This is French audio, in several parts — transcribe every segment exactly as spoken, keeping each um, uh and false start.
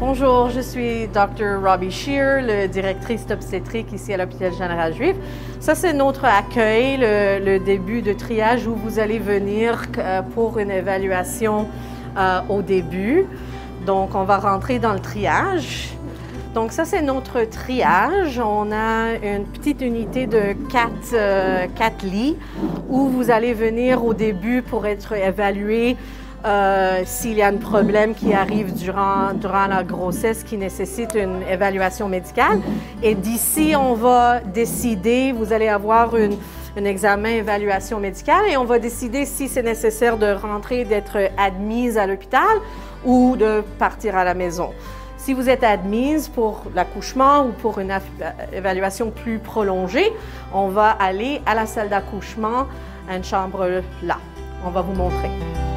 Bonjour, je suis docteur Robbie Shear, le directrice d'obstétrique ici à l'Hôpital Général Juif. Ça, c'est notre accueil, le, le début de triage où vous allez venir pour une évaluation euh, au début. Donc, on va rentrer dans le triage. Donc, ça, c'est notre triage. On a une petite unité de quatre, euh, quatre lits où vous allez venir au début pour être évalué euh, s'il y a un problème qui arrive durant, durant la grossesse qui nécessite une évaluation médicale. Et d'ici, on va décider, vous allez avoir une, un examen évaluation médicale et on va décider si c'est nécessaire de rentrer, d'être admise à l'hôpital ou de partir à la maison. Si vous êtes admise pour l'accouchement ou pour une évaluation plus prolongée, on va aller à la salle d'accouchement, à une chambre là. On va vous montrer.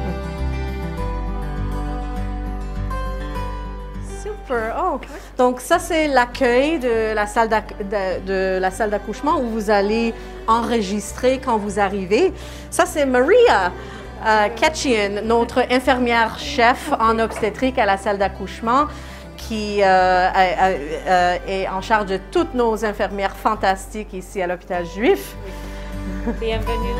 Super! Oh. Donc ça, c'est l'accueil de la salle d'accouchement où vous allez enregistrer quand vous arrivez. Ça, c'est Maria uh, Ketchian, notre infirmière-chef en obstétrique à la salle d'accouchement, qui euh, euh, est en charge de toutes nos infirmières fantastiques ici à l'Hôpital Juif. Bienvenue.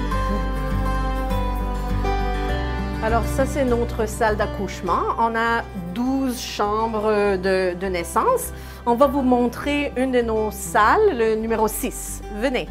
Alors ça, c'est notre salle d'accouchement. On a douze chambres de, de naissance. On va vous montrer une de nos salles, le numéro six. Venez.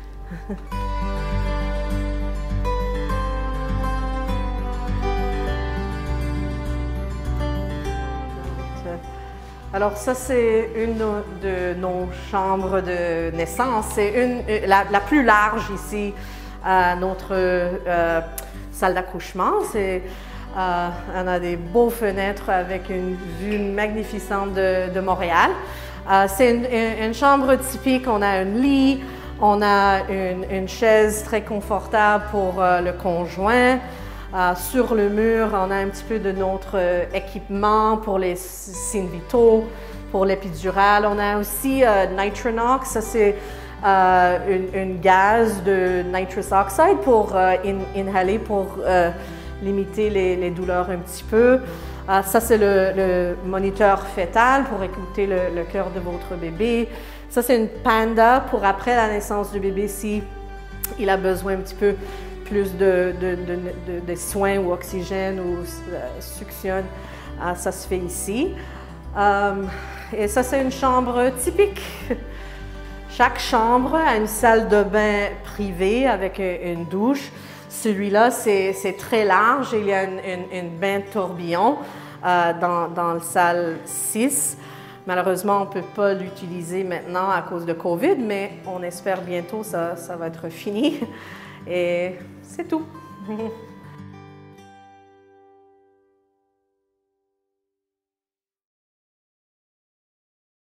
Alors ça, c'est une de nos chambres de naissance. C'est une la, la plus large ici à notre euh, salle d'accouchement. C'est, euh, on a des beaux fenêtres avec une vue magnificente de, de Montréal. Euh, c'est une, une chambre typique. On a un lit, on a une, une chaise très confortable pour euh, le conjoint. Euh, sur le mur, on a un petit peu de notre euh, équipement pour les signes vitaux, pour l'épidurale. On a aussi euh, Nitronox, ça c'est euh, une, une gaz de nitrous oxide pour euh, in, inhaler, pour euh, limiter les, les douleurs un petit peu. Euh, ça c'est le, le moniteur fœtal pour écouter le, le cœur de votre bébé. Ça c'est une Panda pour après la naissance du bébé si il a besoin un petit peu plus de, de, de, de, de soins ou oxygène ou euh, succion, euh, ça se fait ici. Euh, et ça, c'est une chambre typique. Chaque chambre a une salle de bain privée avec une douche. Celui-là, c'est très large. Il y a une, une, une bain tourbillon euh, dans, dans la salle six. Malheureusement, on ne peut pas l'utiliser maintenant à cause de COVID, mais on espère bientôt ça, ça va être fini. Et c'est tout.